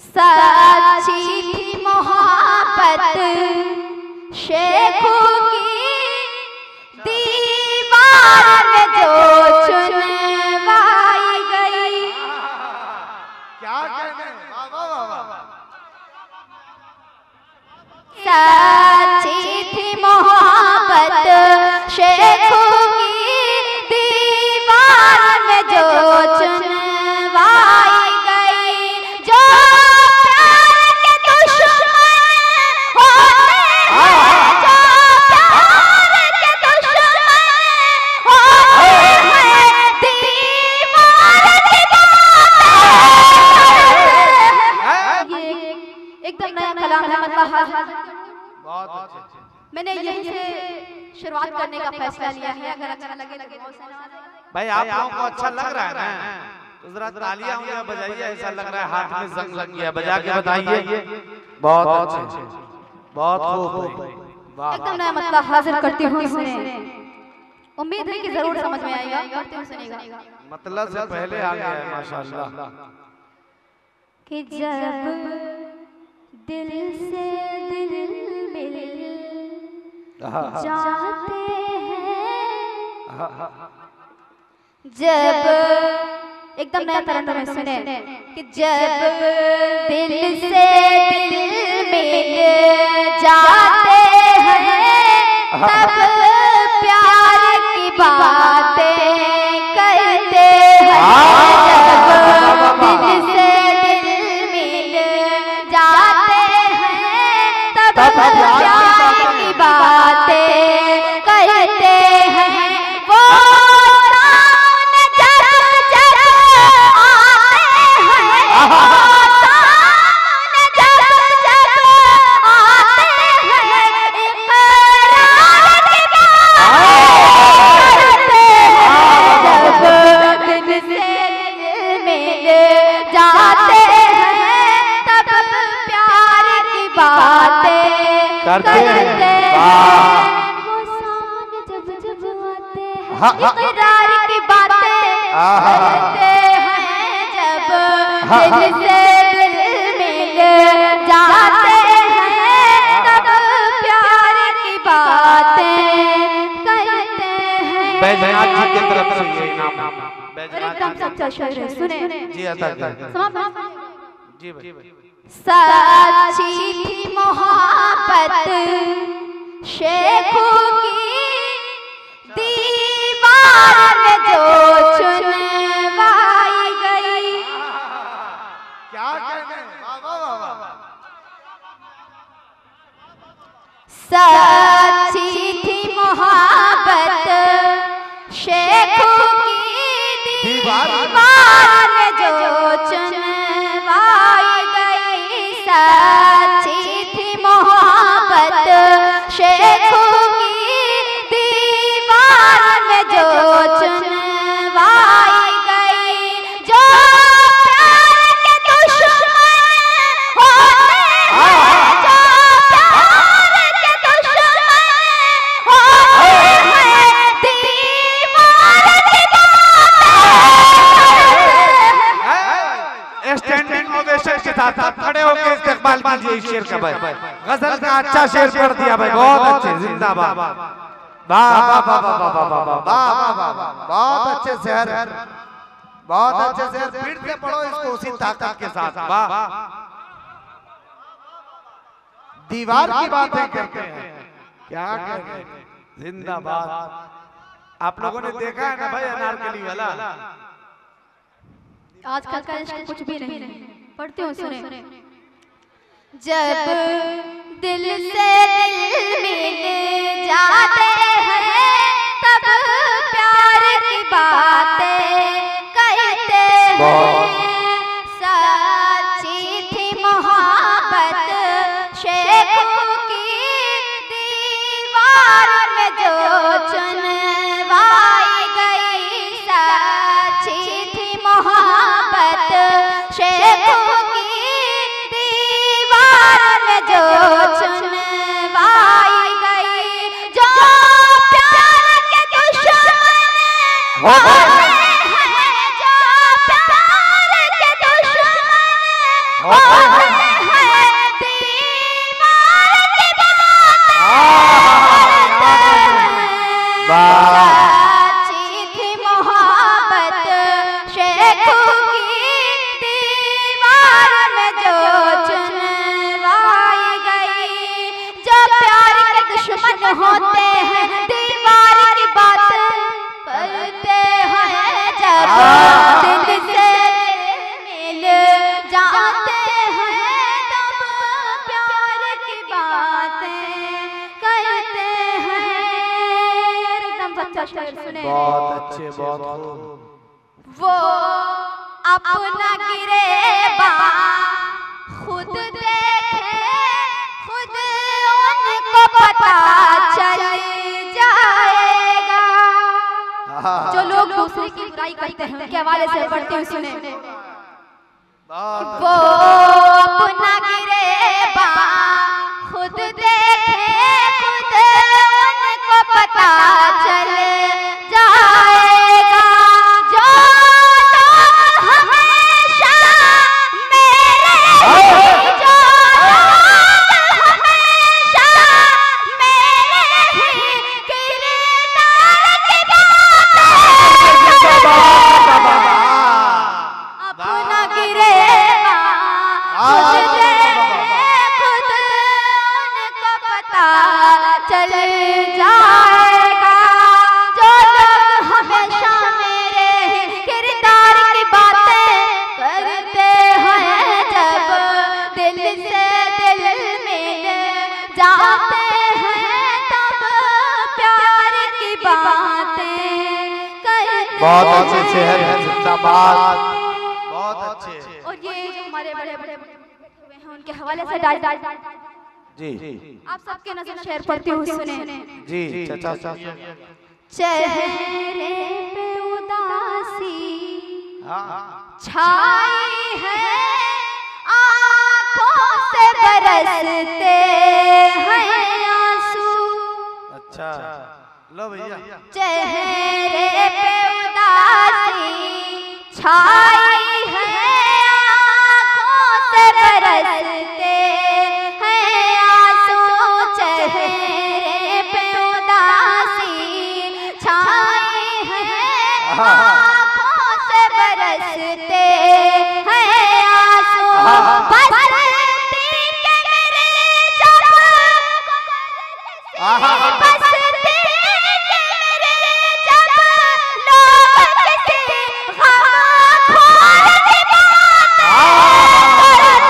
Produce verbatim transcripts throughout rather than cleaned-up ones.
सच्ची थी मोहब्बत शेखों की दीवार में जो चुनवाई गई। क्या कहने, वाह वाह वाह। सच्ची थी मोहब्बत शेखों की दीवार में जो चुनवाई गई। जो प्यार के दुश्मन होते हैं, जो प्यार के दुश्मन होते हैं, दीवार की बात। ये एकदम नया कलाम है, मतलब बहुत अच्छे। मैंने यहीं से शुरुआत करने का फैसला लिया है। अगर अच्छा लगे तो भाई आप लोगों को अच्छा लग रहा है ना, तो जरा तालियां उंगलियां बजाइए। ऐसा लग रहा है हाथ में जंग लग गया, बजा के बताइए। बहुत अच्छे, बहुत खूब। एकदम नया मतलब हाजिर करती हूँ इसमें। उम्मीद है कि जरूर समझ में आएगा, करते हुए सुनेगा। मतलब से पहले आ गया है माशाल्लाह। कि जब दिल से दिल मिल जाते हैं, जब एकदम नया तरन्नुम में सुने कि जब दिल से दिल मिल जाते हैं, तब प्यार की बातें करते हैं। जब दिल से दिल मिल जाते हैं, तब प्यार की बातें करते हैं। वो सामने जब जब आते हैं, वो सामने जब जब आते हैं, इकरार की बातें करते हैं। जब दिल से दिल मिल जाते हैं, तब प्यार की बातें करते हैं। वो सामने जब जब आते हैं, इकरार की बातें करते हैं। जब दिल से दिल मिल जाते हैं, तब प्यार की बातें करते हैं। बैजनाथ जी की तरफ से ये इनाम। एकदम सच्चा शेर है, सुने जी अता जी भाई। सच्ची थी मोहब्बत शेखों की दीवार में जो चुनवाई गई। क्या कहने, वाह वाह वाह। सच्ची थी मोहब्बत शेखों की दीवार में जो चुनवाई गई। सच्ची थी मोहब्बत शेखों की दीवार में जो चुनवाई गई। जो प्यार के दुश्मन होते हैं, जो प्यार के दुश्मन होते हैं, दीवार की बातें। स्टैंडिंग ओवेशन के साथ आप खड़े होकर इस्तेमाल कीजिए इस शेर का भाई। गजल का अच्छा शेर पढ़ दिया भाई, बहुत अच्छे, जिंदाबाद। वाह वाह वाह वाह वाह वाह वाह वाह, बहुत अच्छे शेर, बहुत अच्छे शेर। फिर से पढ़ो इसको उसी ताकत के साथ। वाह, दीवार की बातें करते हैं, क्या कहते हैं, जिंदाबाद। आप लोगों ने देखा है ना भाई अनारकली वाला। आजकल का इश्क कुछ भी नहीं है। पढ़ते हो, सुने। जब दिल से दिल मिल जाते हैं, तब प्यार की बातें करते हैं। सच्ची थी मोहब्बत शेखों की दीवार में जो चुनवाई गई। सच्ची थी मोहब्बत शेखों की दीवार में जो चुनवाई गई। जो प्यार के दुश्मन होते हैं, जो प्यार के दुश्मन होते हैं दीवार की बात करते हैं जब दिल से मिल जाते हैं तब प्यार की बातें करते हैं। एकदम सच्चा शेर सुने। बहुत अच्छे, बहुत खूब। वो अपना गिरेबा खुद देखे खुद उनको पता चल जाएगा। जो लोग दूसरे की बुराई करते हैं उनके हवाले से पढ़ते हुए सुने। वो अपना गिरेबा खुद देखे खुद उनको पता चल जाएगा। जो लोग हमेशा मेरे जो चल जाएगा। जो लोग हमेशा मेरे किरदार की बातें करते हैं जब दिल से दिल मिल जाते हैं तब प्यार की बातें करते। बहुत अच्छे शहर है जिंदाबाद। बहुत अच्छे। और ये जो हमारे बड़े बड़े बैठे हुए हैं उनके हवाले से डाल डाल जी आप सबके नजर शेर पढ़ते हुए सुने। जी चाचा चेहरे पे उदासी छाई है आँखों से बरसते हैं आंसू। अच्छा लो भैया। चेहरे पे उदासी छाई है आँखों से बरसते चेहरे पे उदासी छाई है आँखों से बरसते हैं आंसू। बसती के मेरे जब बसती के मेरे जब लोग किसी खामोश की बात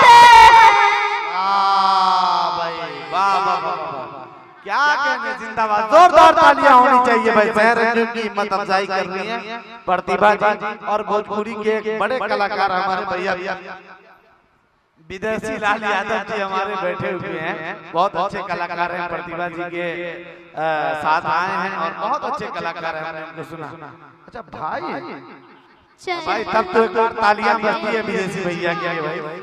क्या कहने। जिंदाबाद। जोरदार तालियां होनी चाहिए भाई। शहर की हिम्मत अफजाई कर रही है प्रतिभा जी और भोजपुरी के एक बड़े कलाकार हमारे भैया विदेशी लाल यादव जी हमारे बैठे हुए हैं। बहुत अच्छे कलाकार हैं, प्रतिभा जी के साथ आए हैं और बहुत अच्छे कलाकार हैं। हमने उनको सुना। अच्छा भाई भाई तब तो एक बार तालियां बजती है विदेशी भैया के भाई।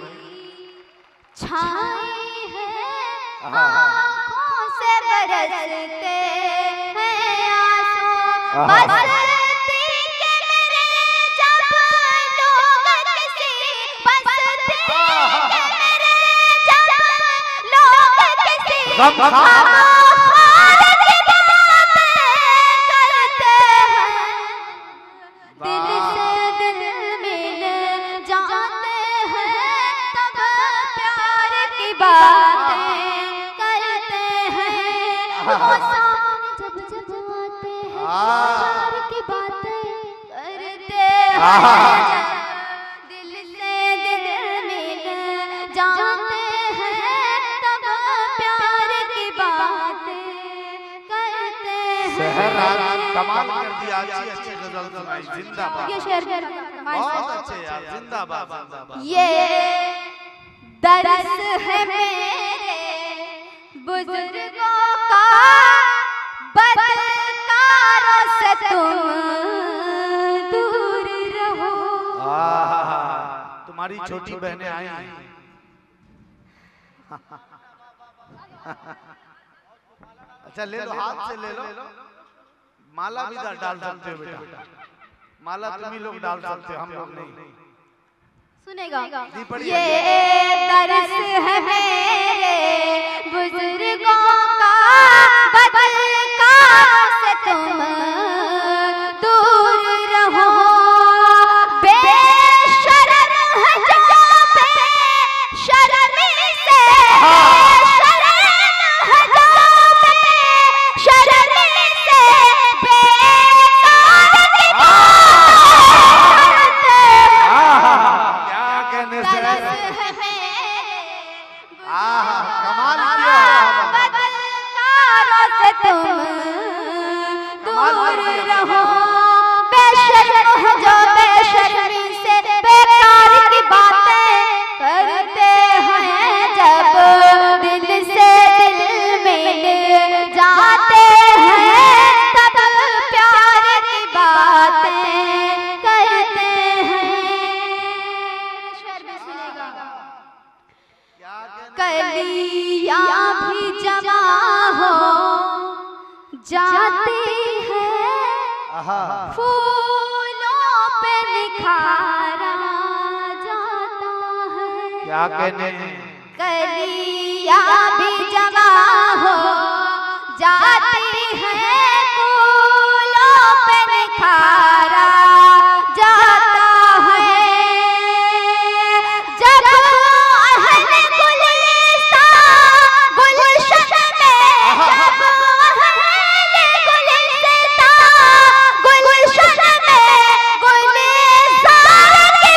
छाई है आँखों से बरसते हैं आंसू। बसती के मेरे जब लोग किसी बसती के मेरे जब लोग किसी खामोश की बातें करते हैं दिल से दिल मिल जाते हैं तब प्यार की बातें करते हैं। वो सामने जब जब आते हैं प्यार की बातें करते हैं दिल से दिल मिल जाते हैं तब प्यार की बातें करते हैं। कमाल कर दिया। अच्छी अच्छी गजल सुनाई। जिंदाबाद। ये शेर बहुत अच्छे यार। जिंदाबाद जिंदाबाद। ये दर्स है मेरे बुजुर्गों का बदकारों से तुम दूर रहो। तुम्हारी छोटी बहनें आई हैं। अच्छा ले लो, हाथ से ले लो। माला भी डाल सकते हो बेटा। माला तुम ही लोग डाल सकते हो, हम लोग नहीं। सुनेगा। जी, पढ़िए। ये दर्स है मेरे बुजुर्गों का, बदकार से तुम दूर रहो। बेशर्म है जो बेशर्मी से, बेशर्म है जो बेशर्मी से, बेकार की क्या कहने से तरस है मेरे आहा, कमाल किया। बदकारों से तुम दूर रहो। बेशर्म हो जो बेशर्मी से, बेकार की बातें करते हैं। जब दिल से दिल मिल जाते हैं, तब प्यार की बातें करते हैं। शेर भी सुनेगा। कलियां भी जमा हो जाती है, आहा, फूलों पे निखारा जाता है। क्या कहने। कलियां भी जमा हो जाती है, फूलों पे निखारा जाता है। जब अहले गुलिस्तान गुलशन में, जब अहले गुलिस्तान गुलशन में गुलजार की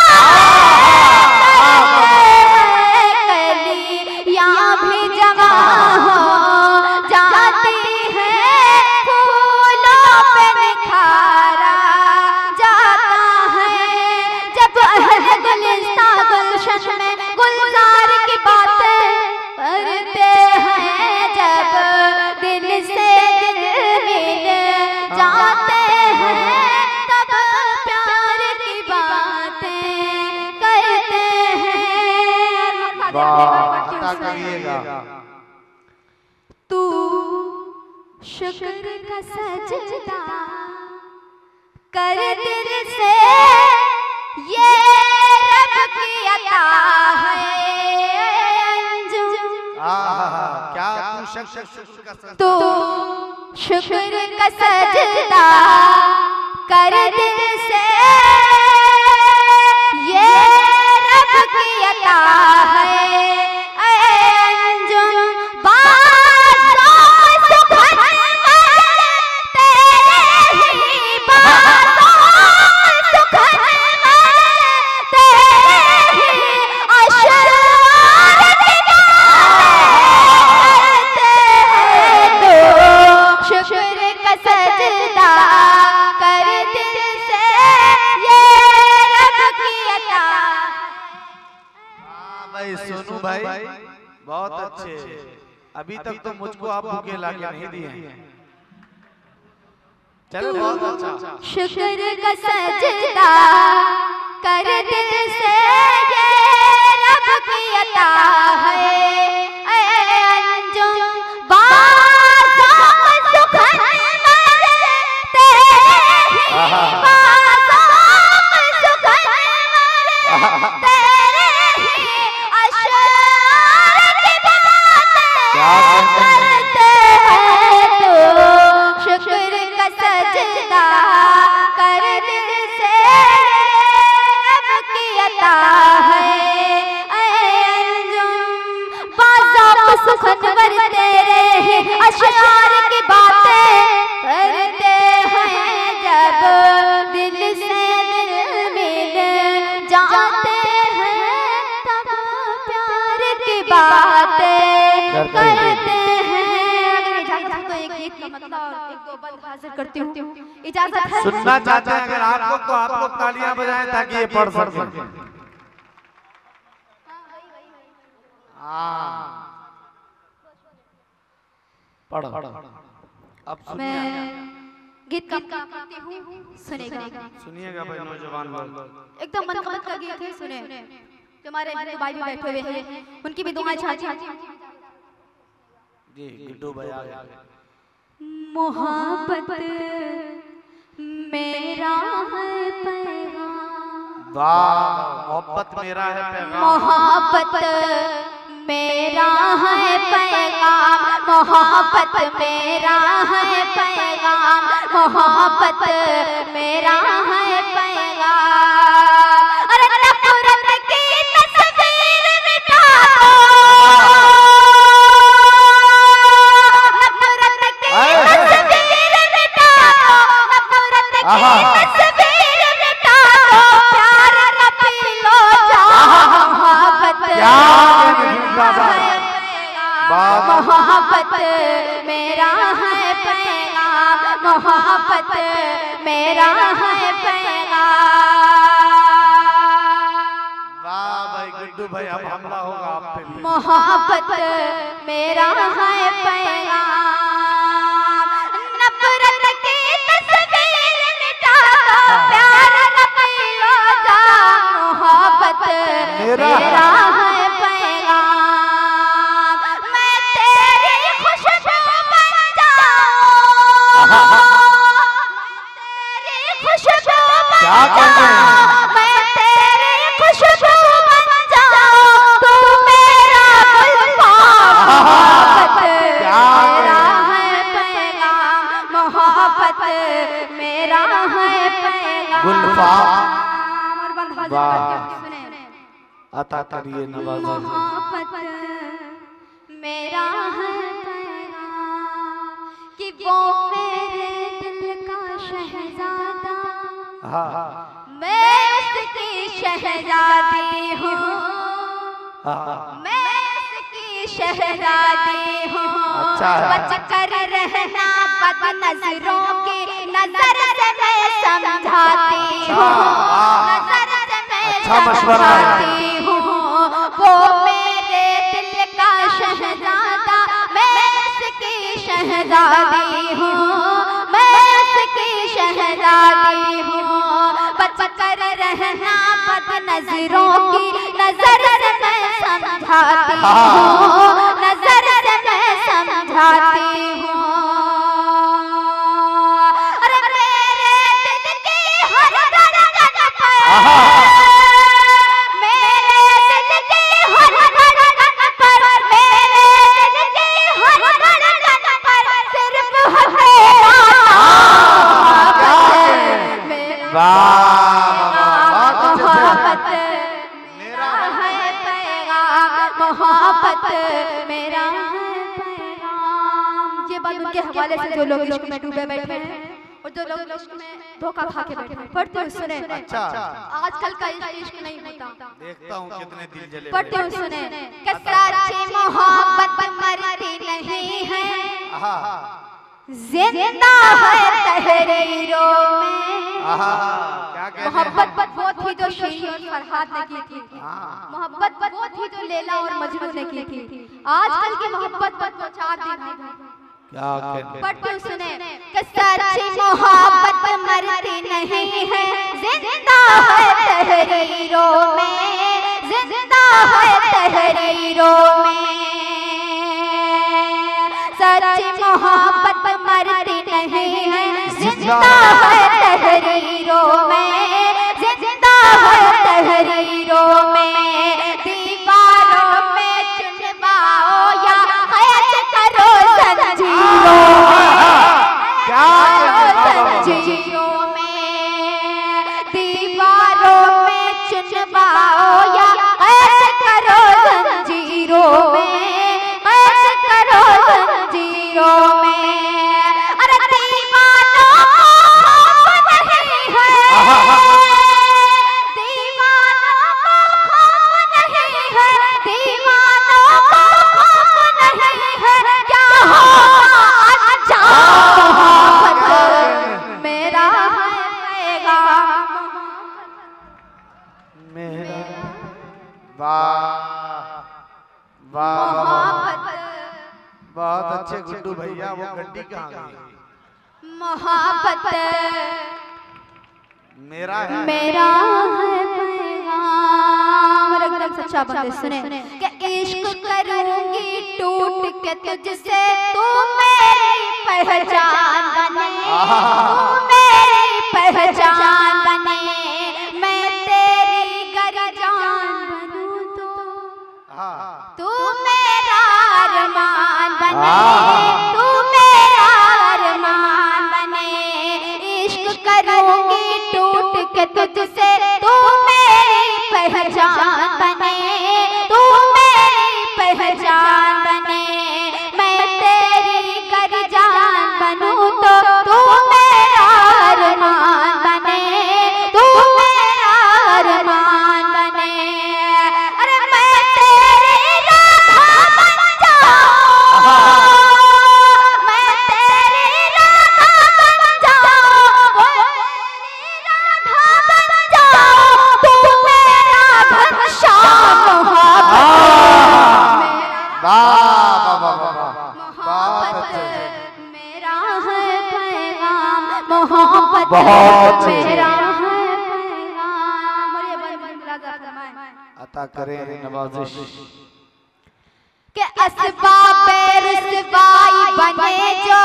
कलियां भी जमा हो जाती है, फूलों पे निखारा जाता है। जब अहले गुलिस्तान गुलशन में गुलजार की बातें करते हैं, जब दिल से दिल मिल जाते हैं, तब प्यार की बातें करते हैं। वाह, अता करिएगा। तू शुक्र का सजदा कर दिल से, ये रब की अता है अंजुम। आहा, क्या तू शख्स शुक्र का सजदा। तू शुक्र का सजदा कर दिल से, ये रब की अता है अंजुम। बाज़ों सुखन मर तेरे ही, बाज़ों सुखन मर तेरे ही, अशरार की बातें करते हैं। तो शुक्र का सजदा कर दिल से, ये रब की अता। हाँ भाई सोनू भाई, बहुत अच्छे। अभी तक तो मुझको आप बुके ला के नहीं दिए। चलो बहुत अच्छा। शुक्र का सजदा कर दिल से, ये रब की अता है अंजुम। बाज़ों सुखन मर तेरे ही, बाज़ों सुखन मर तेरे ही, अशरार की बातें करते हैं। तो शुक्र का सजदा कर दिल से, रब की अता है अंजुम। बाज़ों सुखन मर तेरे ही, अशरार की बातें करते हैं। जब दिल से दिल मिल जाते हैं, तब प्यार की बातें करते हैं। अगर इजाजत तो एक गीत का मतलब और एक दो बंद हाजिर करती हूँ, इजाजत है। सुनना चाहते हैं अगर आप लोग तो आप लोग तालियां बजाएं ताकि ये पढ़ सकें। हाँ पढ़ो। अब मैं गीत का करती हूँ, सुनेगा। सुनिएगा भाई नौजवान लोग। एकदम मनगमत का गीत है, सुने। जो हमारे हिंदू भाई भी बैठे हुए हैं, उनकी भी दुआएं चाहती हूँ। जी गिड्डू भाई आ गए। मोहब्बत मेरा है पैगाम, वाह मोहब्बत मेरा है पैगाम, मोहब्बत मेरा है पैगाम, मोहब्बत मेरा है पैगाम, मोहब्बत मेरा है पैगाम। अरे नफरत की तस्वीर मिटा दो, नफरत की तस्वीर मिटा दो, नफरत की तस्वीर मिटा दो, प्यार न पी लो जाओ, मोहब्बत मोहब्बत मेरा है पैगाम, मोहब्बत मेरा है पैगाम। वाह भाई गुड्डू भाई अब हमला होगा आप पे। मोहब्बत मेरा है पैगाम, नफरत की तस्वीर मिटा दो, प्यार न पी लो जाओ, मोहब्बत मेरा है पैगाम। मैं तेरी खुशबू बन जाऊं, तेरी खुशबू बन जाऊं, मैं तेरी खुशबू बन जाऊं, तू मेरा गुलफाम, मोहब्बत मेरा है पैगाम, मोहब्बत मेरा है पैगाम। गुलफाम वाह अता करिए नवाज़, मोहब्बत मेरा है पैगाम कि वो मेरे दिल का शहजादा, हाँ मैं उसकी शहजादी हूँ, मैं उसकी शहजादी हूँ। अच्छा बच कर रहना बद नजरों की नजर से मैं समझाती हूँ, नजर से मैं समझाती हूँ। वो मेरे दिल का शहजादा, मैं उसकी शहजादी हूँ, मैं उसकी शहजादी हूँ। बच कर रहना बद नजरों की नजर से मैं समझाती हूँ, नजर से मैं समझाती हूँ। अरे मेरे दिल की हर धड़कन पर, मेरे दिल की हर धड़कन पर, मेरे दिल की हर धड़कन पर सिर्फ है तेरा मोहब्बत मेरा है पैगाम, मोहब्बत मेरा है पैगाम। ये बात उनके हवाले से जो लोग इश्क में डूबे बैठे हैं और जो लोग इश्क में धोखा खा के बैठे हैं, पढ़ते हुए सुने। अच्छा आजकल का इश्क नहीं होता, देखता हूँ कितने दिल जले। पढ़ते हुए सुने कि सच्ची मोहब्बत मरती नहीं है, जिंदा है तहरीरों में। क्या कहते हैं? मोहब्बत वो थी जो शीर और फरहाद ने की थी, मोहब्बत वो थी जो लैला और मजनू ने की थी। आजकल की मोहब्बत वो चार दिन है। क्या कहते? पढ़ते सुने कि सच्ची मोहब्बत मरती नहीं है, जिंदा है तहरीरों में, जिंदा है तहरीरों में। सच्ची मोहब्बत मरती नहीं है, जिंदा है तहरीरों में, जिंदा है तहरीरों में। दीवारों में चुनवाओ या कैद करो जंजीरों में, जंजीरों में। दीवारों में चुनवाओ या कैद करो जंजीरों में, कैद करो जंजीरों में। अरे दीवानों को खौफ नहीं है, दीवानों को खौफ नहीं है, दीवानों को खौफ नहीं है। क्या होगा अंजाम, मोहब्बत मेरा है पैगाम, मेरा वाह वाह मोहब्बत बहुत अच्छे गुड्डू भैया। वो गड्डी कहाँ गई? मोहब्बत मेरा है मेरा है पैगाम। और एकदम सच्चा बंदे सुने कि इश्क करूंगी टूट के तुझसे, तू मेरी पहचान बने, तू मेरी पहचान बने। मैं तेरी तू मेरा अरमान बने, तू मेरा अरमान बने, इश्क करूंगी टूट के तुझसे, तू मेरी पहचान बने, तू मेरी पहचान बने, मैं तेरी कर जान बनूं तो तू मेरा अरमान बने, तू मेरा अरमान बने। अरे मैं तेरी राधा बन जाऊं, मैं तेरी राधा बन जाऊं, मेरी राधा बन जाऊं, तू मेरा घनश्याम मेरा है पैगाम, मोहब्बत बहुत मेरा है पैगाम। और ये बंद अता करे नवाजिश के असबाब रुसवाई बने जो,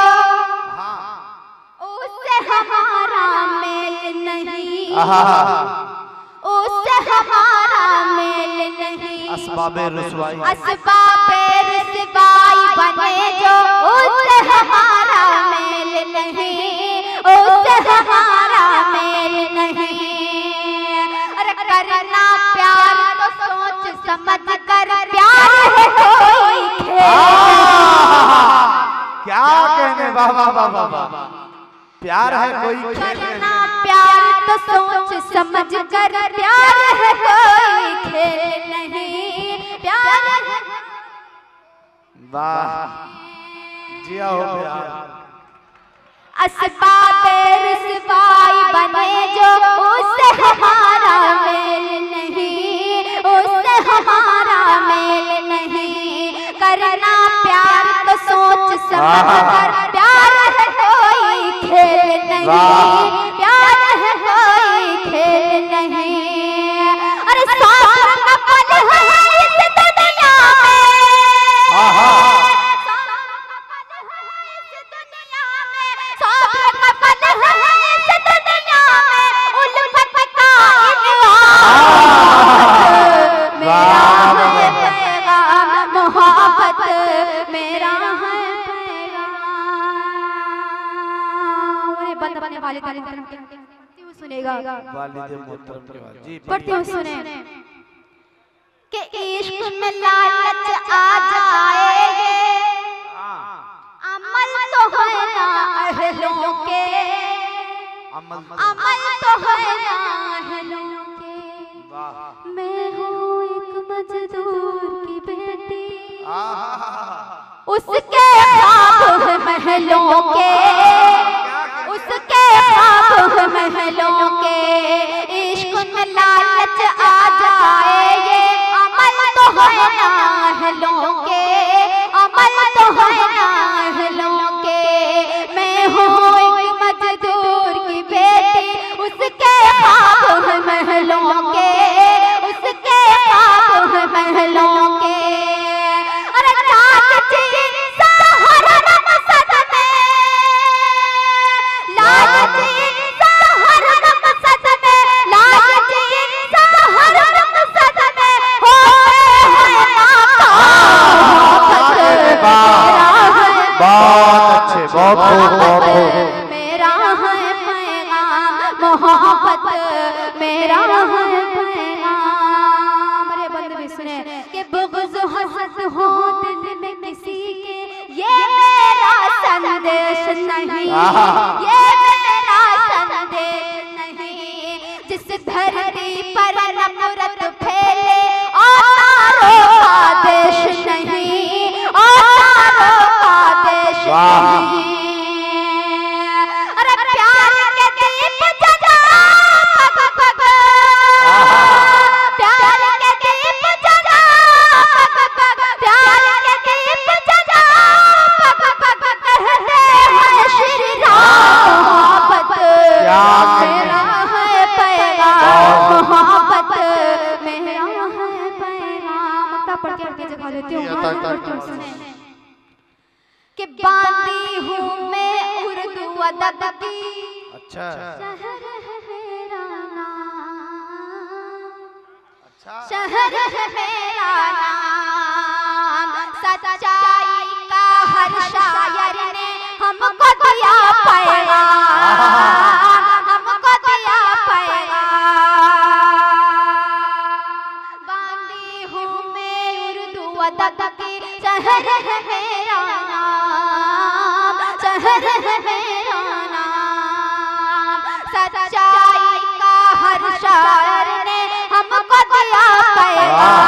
उससे हमारा मेल नहीं, उससे हमारा मेल नहीं। असबाब रुसवाई, असबाब रुसवाई बने जो, उससे हमारा मेल नहीं, उससे हमारा मेल नहीं। अरे करना प्यार तो सोच समझ कर, प्यार है कोई खेल। क्या कहने, वाह वाह वाह वाह, प्यार है कोई खेल। करना प्यार तो सोच समझ कर, प्यार है कोई खेल नहीं, प्यार है। वाह जिया हो प्यार। असबाब रुसवाई बने जो, उससे हमारा मेल नहीं, उससे हमारा मेल नहीं। करना प्यार तो सोच समझ कर, प्यार है कोई खेल नहीं, प्यार है कोई खेल नहीं। अरे सारा का पल है इस दुनिया में, सुनेगा वालिद मोहतरम के बाद जी पढ़ते हो, सुने कि इश्क में लालच आ जाएगी, अमल तो है ना अहलों के, अमल अमल तो है ना अहलों के। मैं हूँ एक मजदूर की बेटी, उसके ख्वाब है महलों के, उसके ख्वाब है महलों के। इश्क में लालच आ जाएगी, अमल तो है ना अहलों के, अमल तो है ना अहलों के। मैं हूँ एक मजदूर की बेटी, उसके ख्वाब है महलों के, उसके ख्वाब है महलों के। अरे लालच इंसान हर मकसद में, लालच इंसान हर मकसद में, लालच इंसान हर मकसद में होते हैं नाकाम। बहुत अच्छे, बहुत खूब, बहुत खूब। मेरा है पैगाम, मोहब्बत मेरा है पैगाम। अरे बंद भी सुने कि बुग़्ज़ हसद हो दिल में किसी के, ये मेरा संदेश नहीं, ये मेरा संदेश नहीं। जिस धरती पर नफरत फैले, और तारों का देश नहीं, और तारों का देश नहीं। अरे प्यार के दीप जलाओ पग पग, प्यार के दीप जलाओ पग पग, प्यार के दीप जलाओ पग पग। कहते हैं श्री राम मोहब्बत मेरा है पैगाम, मोहब्बत मेरा है पैगाम। तब पढ़ के आगे जगह लेती हूँ, सुने कि बांधी हूँ मैं उर्दू अदब की, अच्छा शहर है मेरा नाम, अच्छा शहर है मेरा नाम। हमको दिया पैगाम। बांधी हूँ मैं उर्दू अदब की, शहर है मेरा नाम, शहर है मेरा नाम। सच्चाई का हर शायर ने हमको दिया पैगाम।